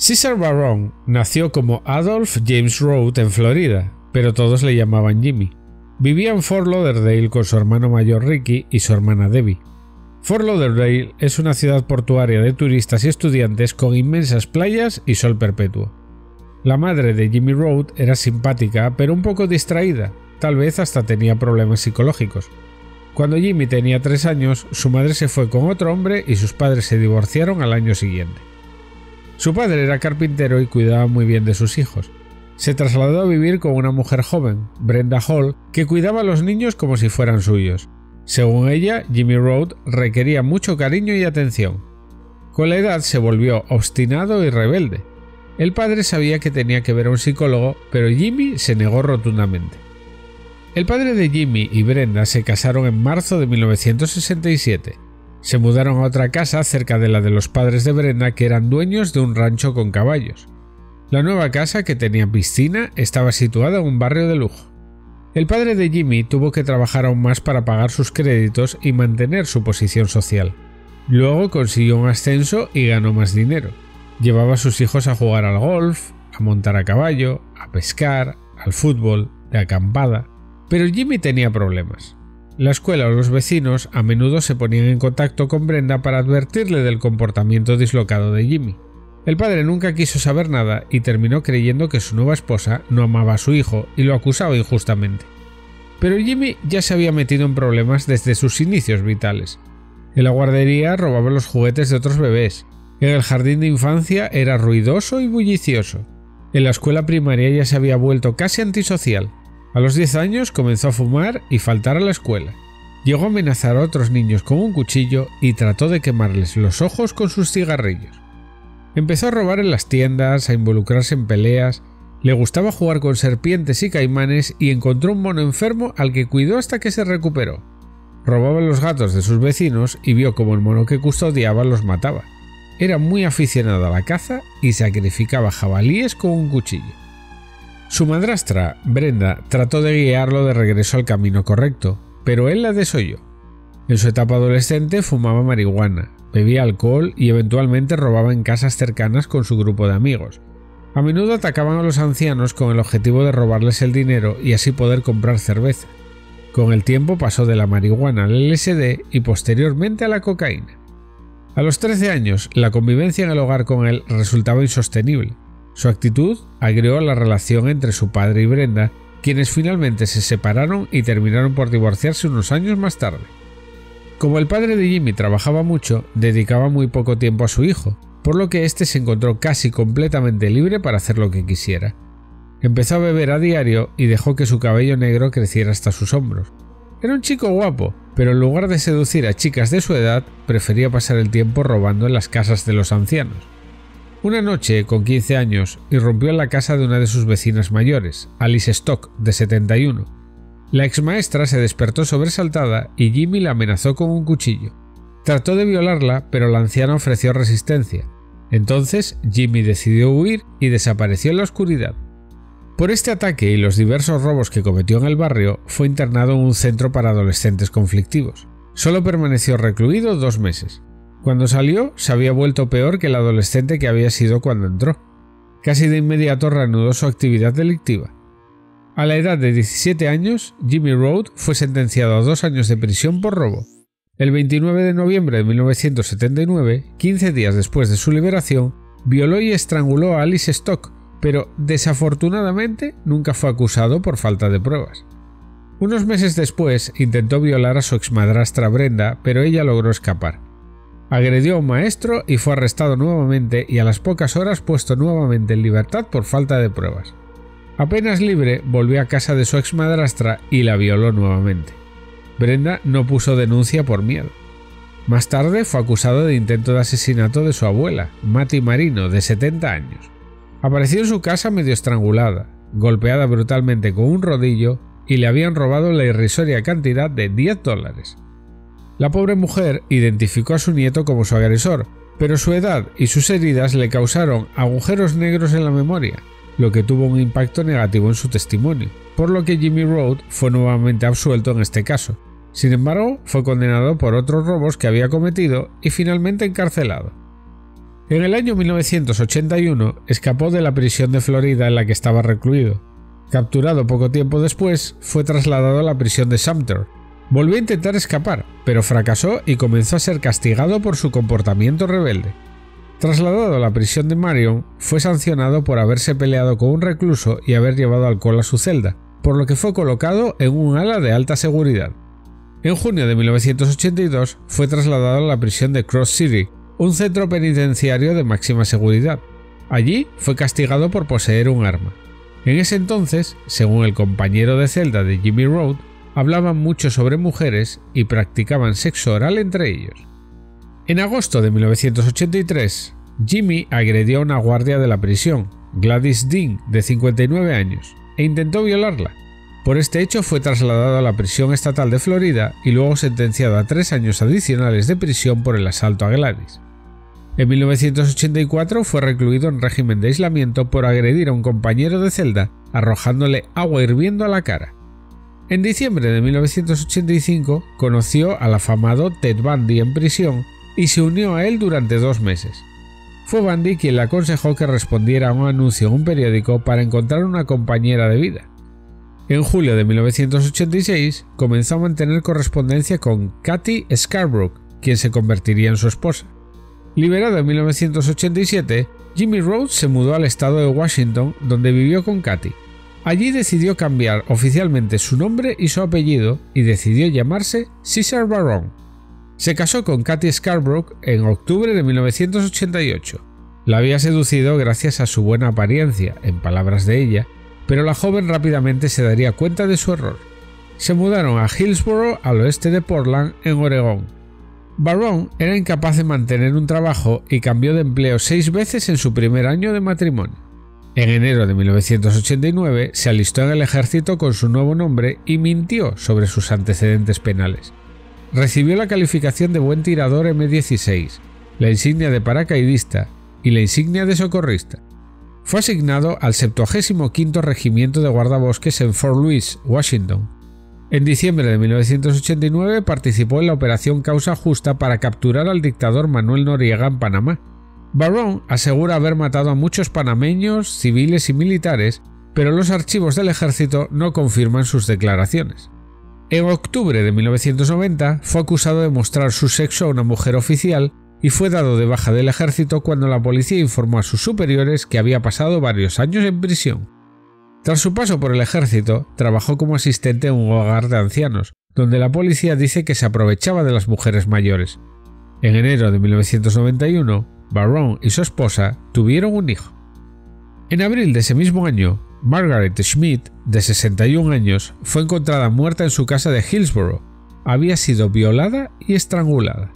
Cesar Barron nació como Adolph James Road en Florida, pero todos le llamaban Jimmy. Vivía en Fort Lauderdale con su hermano mayor Ricky y su hermana Debbie. Fort Lauderdale es una ciudad portuaria de turistas y estudiantes con inmensas playas y sol perpetuo. La madre de Jimmy Road era simpática pero un poco distraída, tal vez hasta tenía problemas psicológicos. Cuando Jimmy tenía 3 años, su madre se fue con otro hombre y sus padres se divorciaron al año siguiente. Su padre era carpintero y cuidaba muy bien de sus hijos. Se trasladó a vivir con una mujer joven, Brenda Hall, que cuidaba a los niños como si fueran suyos. Según ella, Jimmy Road requería mucho cariño y atención. Con la edad se volvió obstinado y rebelde. El padre sabía que tenía que ver a un psicólogo, pero Jimmy se negó rotundamente. El padre de Jimmy y Brenda se casaron en marzo de 1967. Se mudaron a otra casa cerca de la de los padres de Brenda, que eran dueños de un rancho con caballos. La nueva casa, que tenía piscina, estaba situada en un barrio de lujo. El padre de Jimmy tuvo que trabajar aún más para pagar sus créditos y mantener su posición social. Luego consiguió un ascenso y ganó más dinero. Llevaba a sus hijos a jugar al golf, a montar a caballo, a pescar, al fútbol, de acampada. Pero Jimmy tenía problemas. La escuela o los vecinos a menudo se ponían en contacto con Brenda para advertirle del comportamiento dislocado de Jimmy. El padre nunca quiso saber nada y terminó creyendo que su nueva esposa no amaba a su hijo y lo acusaba injustamente. Pero Jimmy ya se había metido en problemas desde sus inicios vitales. En la guardería robaba los juguetes de otros bebés. En el jardín de infancia era ruidoso y bullicioso. En la escuela primaria ya se había vuelto casi antisocial. A los 10 años comenzó a fumar y faltar a la escuela. Llegó a amenazar a otros niños con un cuchillo y trató de quemarles los ojos con sus cigarrillos. Empezó a robar en las tiendas, a involucrarse en peleas, le gustaba jugar con serpientes y caimanes y encontró un mono enfermo al que cuidó hasta que se recuperó. Robaba los gatos de sus vecinos y vio cómo el mono que custodiaba los mataba. Era muy aficionado a la caza y sacrificaba jabalíes con un cuchillo. Su madrastra, Brenda, trató de guiarlo de regreso al camino correcto, pero él la desoyó. En su etapa adolescente fumaba marihuana, bebía alcohol y eventualmente robaba en casas cercanas con su grupo de amigos. A menudo atacaban a los ancianos con el objetivo de robarles el dinero y así poder comprar cerveza. Con el tiempo pasó de la marihuana al LSD y posteriormente a la cocaína. A los 13 años, la convivencia en el hogar con él resultaba insostenible. Su actitud agrió la relación entre su padre y Brenda, quienes finalmente se separaron y terminaron por divorciarse unos años más tarde. Como el padre de Jimmy trabajaba mucho, dedicaba muy poco tiempo a su hijo, por lo que éste se encontró casi completamente libre para hacer lo que quisiera. Empezó a beber a diario y dejó que su cabello negro creciera hasta sus hombros. Era un chico guapo, pero en lugar de seducir a chicas de su edad, prefería pasar el tiempo robando en las casas de los ancianos. Una noche, con 15 años, irrumpió en la casa de una de sus vecinas mayores, Alice Stock, de 71. La exmaestra se despertó sobresaltada y Jimmy la amenazó con un cuchillo. Trató de violarla, pero la anciana ofreció resistencia. Entonces, Jimmy decidió huir y desapareció en la oscuridad. Por este ataque y los diversos robos que cometió en el barrio, fue internado en un centro para adolescentes conflictivos. Solo permaneció recluido 2 meses. Cuando salió, se había vuelto peor que el adolescente que había sido cuando entró. Casi de inmediato reanudó su actividad delictiva. A la edad de 17 años, Jimmy Road fue sentenciado a 2 años de prisión por robo. El 29 de noviembre de 1979, 15 días después de su liberación, violó y estranguló a Alice Stock, pero desafortunadamente nunca fue acusado por falta de pruebas. Unos meses después intentó violar a su exmadrastra Brenda, pero ella logró escapar. Agredió a un maestro y fue arrestado nuevamente y a las pocas horas puesto nuevamente en libertad por falta de pruebas. Apenas libre, volvió a casa de su exmadrastra y la violó nuevamente. Brenda no puso denuncia por miedo. Más tarde fue acusado de intento de asesinato de su abuela, Mattie Marino, de 70 años. Apareció en su casa medio estrangulada, golpeada brutalmente con un rodillo y le habían robado la irrisoria cantidad de $10. La pobre mujer identificó a su nieto como su agresor, pero su edad y sus heridas le causaron agujeros negros en la memoria, lo que tuvo un impacto negativo en su testimonio, por lo que Jimmy Road fue nuevamente absuelto en este caso. Sin embargo, fue condenado por otros robos que había cometido y finalmente encarcelado. En el año 1981 escapó de la prisión de Florida en la que estaba recluido. Capturado poco tiempo después, fue trasladado a la prisión de Sumter. Volvió a intentar escapar, pero fracasó y comenzó a ser castigado por su comportamiento rebelde. Trasladado a la prisión de Marion, fue sancionado por haberse peleado con un recluso y haber llevado alcohol a su celda, por lo que fue colocado en un ala de alta seguridad. En junio de 1982 fue trasladado a la prisión de Cross City, un centro penitenciario de máxima seguridad. Allí fue castigado por poseer un arma. En ese entonces, según el compañero de celda de Jimmy Road, hablaban mucho sobre mujeres y practicaban sexo oral entre ellos. En agosto de 1983, Jimmy agredió a una guardia de la prisión, Gladys Dean, de 59 años, e intentó violarla. Por este hecho fue trasladado a la prisión estatal de Florida y luego sentenciado a 3 años adicionales de prisión por el asalto a Gladys. En 1984 fue recluido en régimen de aislamiento por agredir a un compañero de celda arrojándole agua hirviendo a la cara. En diciembre de 1985 conoció al afamado Ted Bundy en prisión y se unió a él durante 2 meses. Fue Bundy quien le aconsejó que respondiera a un anuncio en un periódico para encontrar una compañera de vida. En julio de 1986 comenzó a mantener correspondencia con Kathy Scarborough, quien se convertiría en su esposa. Liberado en 1987, Jimmy Rhodes se mudó al estado de Washington, donde vivió con Kathy. Allí decidió cambiar oficialmente su nombre y su apellido y decidió llamarse Cesar Barron. Se casó con Kathy Scarborough en octubre de 1988. La había seducido gracias a su buena apariencia, en palabras de ella, pero la joven rápidamente se daría cuenta de su error. Se mudaron a Hillsboro, al oeste de Portland, en Oregón. Barron era incapaz de mantener un trabajo y cambió de empleo 6 veces en su primer año de matrimonio. En enero de 1989 se alistó en el ejército con su nuevo nombre y mintió sobre sus antecedentes penales. Recibió la calificación de buen tirador M16, la insignia de paracaidista y la insignia de socorrista. Fue asignado al 75º Regimiento de Guardabosques en Fort Lewis, Washington. En diciembre de 1989 participó en la Operación Causa Justa para capturar al dictador Manuel Noriega en Panamá. Barron asegura haber matado a muchos panameños, civiles y militares, pero los archivos del ejército no confirman sus declaraciones. En octubre de 1990 fue acusado de mostrar su sexo a una mujer oficial y fue dado de baja del ejército cuando la policía informó a sus superiores que había pasado varios años en prisión. Tras su paso por el ejército, trabajó como asistente en un hogar de ancianos, donde la policía dice que se aprovechaba de las mujeres mayores. En enero de 1991, Barron y su esposa tuvieron un hijo. En abril de ese mismo año, Margaret Schmidt, de 61 años, fue encontrada muerta en su casa de Hillsboro. Había sido violada y estrangulada.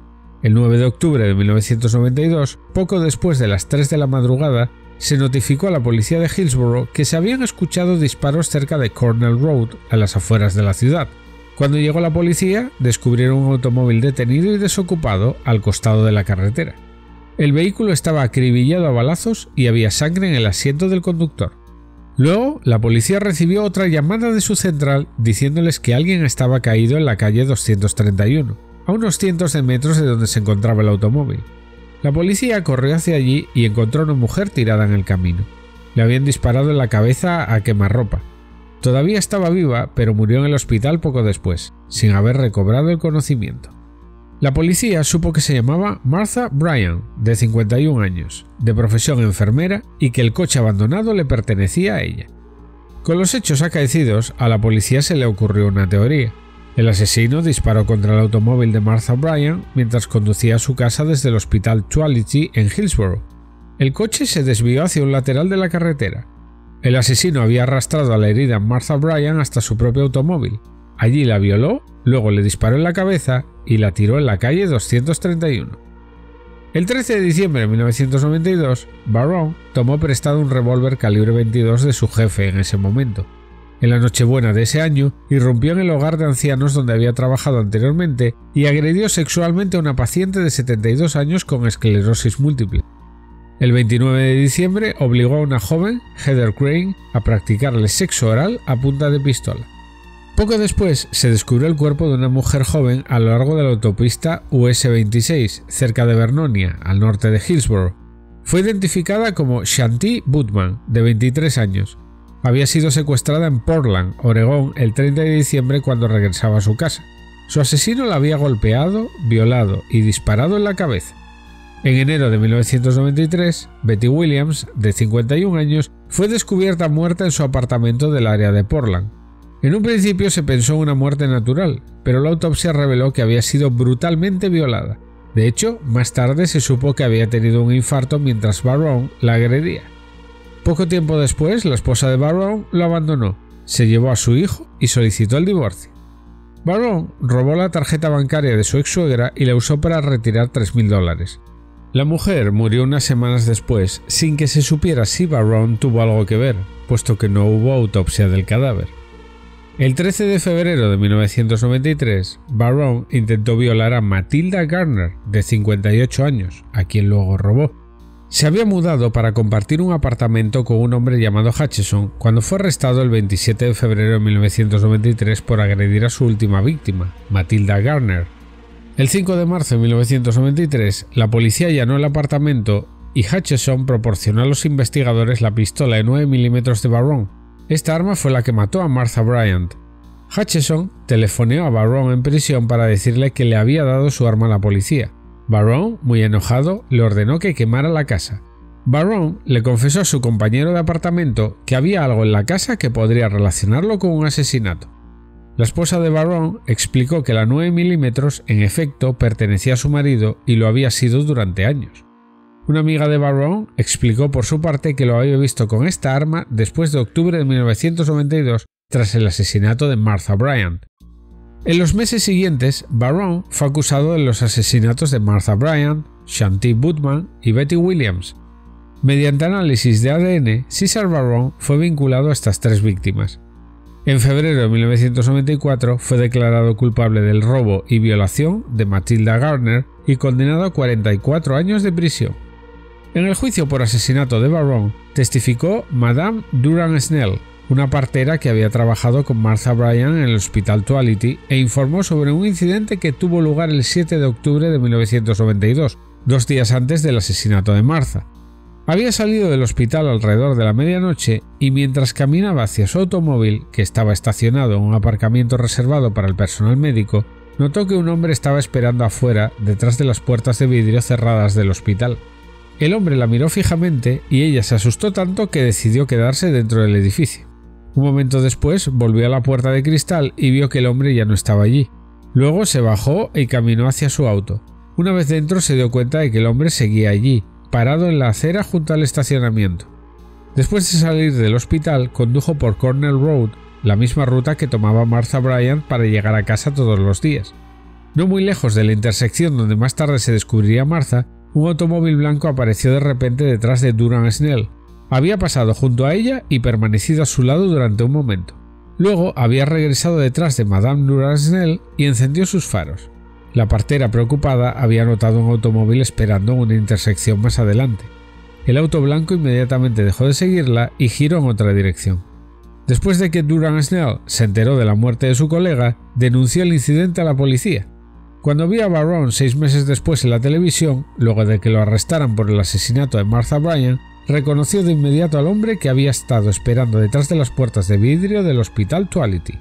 El 9 de octubre de 1992, poco después de las 3 de la madrugada, se notificó a la policía de Hillsboro que se habían escuchado disparos cerca de Cornell Road, a las afueras de la ciudad. Cuando llegó la policía, descubrieron un automóvil detenido y desocupado al costado de la carretera. El vehículo estaba acribillado a balazos y había sangre en el asiento del conductor. Luego, la policía recibió otra llamada de su central diciéndoles que alguien estaba caído en la calle 231, a unos cientos de metros de donde se encontraba el automóvil. La policía corrió hacia allí y encontró a una mujer tirada en el camino. Le habían disparado en la cabeza a quemarropa. Todavía estaba viva, pero murió en el hospital poco después, sin haber recobrado el conocimiento. La policía supo que se llamaba Martha Bryan, de 51 años, de profesión enfermera, y que el coche abandonado le pertenecía a ella. Con los hechos acaecidos, a la policía se le ocurrió una teoría. El asesino disparó contra el automóvil de Martha Bryan mientras conducía a su casa desde el hospital Tuality en Hillsboro. El coche se desvió hacia un lateral de la carretera. El asesino había arrastrado a la herida Martha Bryan hasta su propio automóvil. Allí la violó, luego le disparó en la cabeza y la tiró en la calle 231. El 13 de diciembre de 1992, Barron tomó prestado un revólver calibre 22 de su jefe en ese momento. En la Nochebuena de ese año, irrumpió en el hogar de ancianos donde había trabajado anteriormente y agredió sexualmente a una paciente de 72 años con esclerosis múltiple. El 29 de diciembre obligó a una joven, Heather Crane, a practicarle sexo oral a punta de pistola. Poco después se descubrió el cuerpo de una mujer joven a lo largo de la autopista US 26, cerca de Vernonia, al norte de Hillsborough. Fue identificada como Shanti Bootman, de 23 años. Había sido secuestrada en Portland, Oregón, el 30 de diciembre cuando regresaba a su casa. Su asesino la había golpeado, violado y disparado en la cabeza. En enero de 1993, Betty Williams, de 51 años, fue descubierta muerta en su apartamento del área de Portland. En un principio se pensó en una muerte natural, pero la autopsia reveló que había sido brutalmente violada. De hecho, más tarde se supo que había tenido un infarto mientras Barone la agredía. Poco tiempo después, la esposa de Barone lo abandonó, se llevó a su hijo y solicitó el divorcio. Barone robó la tarjeta bancaria de su ex suegra y la usó para retirar $3.000. La mujer murió unas semanas después sin que se supiera si Barone tuvo algo que ver, puesto que no hubo autopsia del cadáver. El 13 de febrero de 1993, Barone intentó violar a Matilda Garner, de 58 años, a quien luego robó. Se había mudado para compartir un apartamento con un hombre llamado Hutchison cuando fue arrestado el 27 de febrero de 1993 por agredir a su última víctima, Matilda Garner. El 5 de marzo de 1993, la policía allanó el apartamento y Hutchison proporcionó a los investigadores la pistola de 9 mm de Barone. Esta arma fue la que mató a Martha Bryant. Hutchison telefoneó a Barone en prisión para decirle que le había dado su arma a la policía. Barone, muy enojado, le ordenó que quemara la casa. Barone le confesó a su compañero de apartamento que había algo en la casa que podría relacionarlo con un asesinato. La esposa de Barone explicó que la 9 mm en efecto pertenecía a su marido y lo había sido durante años. Una amiga de Barone explicó por su parte que lo había visto con esta arma después de octubre de 1992 tras el asesinato de Martha Bryant. En los meses siguientes, Barone fue acusado de los asesinatos de Martha Bryant, Shanti Bootman y Betty Williams. Mediante análisis de ADN, Cesar Barone fue vinculado a estas tres víctimas. En febrero de 1994 fue declarado culpable del robo y violación de Matilda Garner y condenado a 44 años de prisión. En el juicio por asesinato de Barone testificó Madame Durand Snell, una partera que había trabajado con Martha Bryant en el Hospital Tuality e informó sobre un incidente que tuvo lugar el 7 de octubre de 1992, 2 días antes del asesinato de Martha. Había salido del hospital alrededor de la medianoche y mientras caminaba hacia su automóvil, que estaba estacionado en un aparcamiento reservado para el personal médico, notó que un hombre estaba esperando afuera detrás de las puertas de vidrio cerradas del hospital. El hombre la miró fijamente y ella se asustó tanto que decidió quedarse dentro del edificio. Un momento después volvió a la puerta de cristal y vio que el hombre ya no estaba allí. Luego se bajó y caminó hacia su auto. Una vez dentro se dio cuenta de que el hombre seguía allí, parado en la acera junto al estacionamiento. Después de salir del hospital, condujo por Cornell Road, la misma ruta que tomaba Martha Bryant para llegar a casa todos los días. No muy lejos de la intersección donde más tarde se descubriría Martha, un automóvil blanco apareció de repente detrás de Durand Snell. Había pasado junto a ella y permanecido a su lado durante un momento. Luego había regresado detrás de Madame Durand Snell y encendió sus faros. La partera, preocupada, había notado un automóvil esperando en una intersección más adelante. El auto blanco inmediatamente dejó de seguirla y giró en otra dirección. Después de que Durand Snell se enteró de la muerte de su colega, denunció el incidente a la policía. Cuando vio a Barone 6 meses después en la televisión, luego de que lo arrestaran por el asesinato de Martha Bryant, reconoció de inmediato al hombre que había estado esperando detrás de las puertas de vidrio del Hospital Tuality.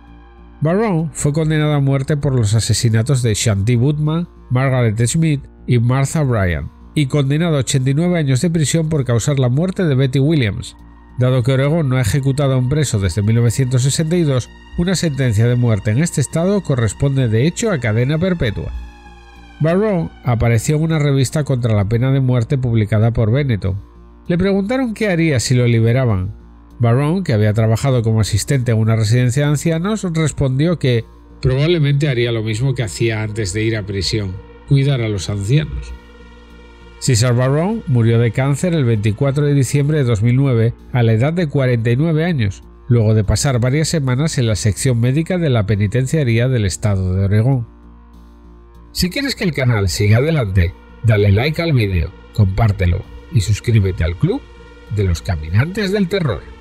Barone fue condenado a muerte por los asesinatos de Shanti Bootman, Margaret Smith y Martha Bryant, y condenado a 89 años de prisión por causar la muerte de Betty Williams. Dado que Oregón no ha ejecutado a un preso desde 1962, una sentencia de muerte en este estado corresponde de hecho a cadena perpetua. Barone apareció en una revista contra la pena de muerte publicada por Benetton. Le preguntaron qué haría si lo liberaban. Barone, que había trabajado como asistente en una residencia de ancianos, respondió que probablemente haría lo mismo que hacía antes de ir a prisión, cuidar a los ancianos. Cesar Barone murió de cáncer el 24 de diciembre de 2009 a la edad de 49 años, luego de pasar varias semanas en la sección médica de la penitenciaría del estado de Oregón. Si quieres que el canal siga adelante, dale like al vídeo, compártelo y suscríbete al Club de los Caminantes del Terror.